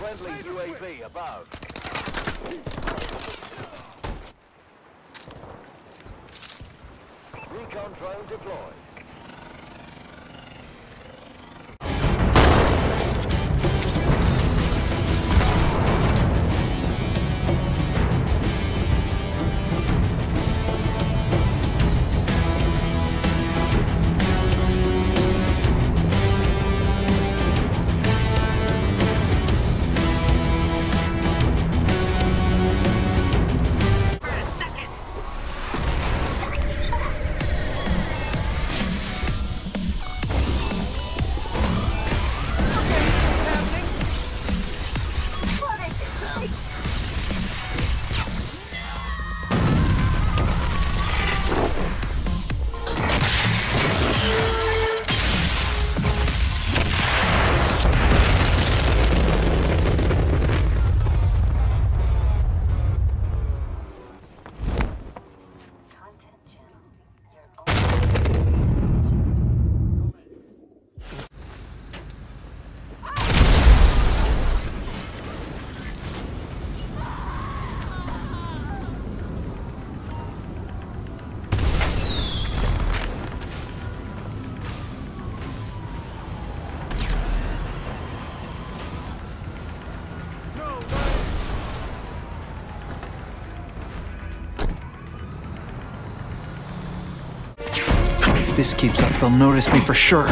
Friendly UAV above. Recon drone deployed. If this keeps up, they'll notice me for sure.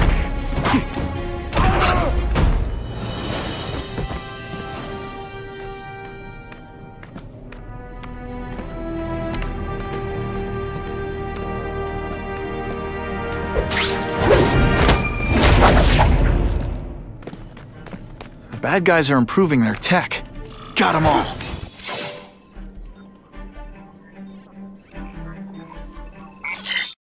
The bad guys are improving their tech. Got 'em all.